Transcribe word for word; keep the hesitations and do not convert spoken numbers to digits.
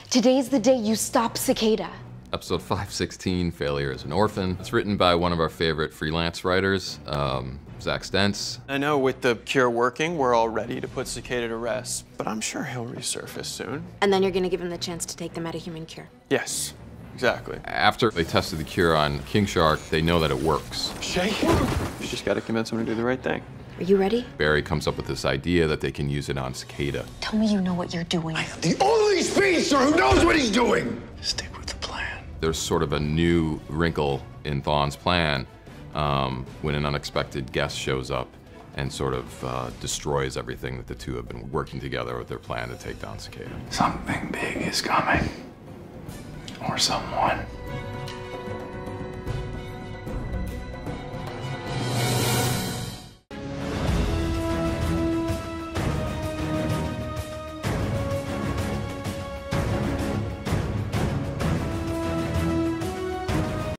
Today's the day you stop Cicada. Episode five sixteen, Failure as an Orphan. It's written by one of our favorite freelance writers, um, Zach Stentz. I know with the cure working, we're all ready to put Cicada to rest, but I'm sure he'll resurface soon. And then you're gonna give him the chance to take the metahuman cure. Yes, exactly. After they tested the cure on King Shark, they know that it works. Shay, you just gotta convince him to do the right thing. Are you ready? Barry comes up with this idea that they can use it on Cicada. Tell me you know what you're doing. I am the only speedster who knows what he's doing! Stick with the plan. There's sort of a new wrinkle in Thawne's plan um, when an unexpected guest shows up and sort of uh, destroys everything that the two have been working together with their plan to take down Cicada. Something big is coming. Or someone.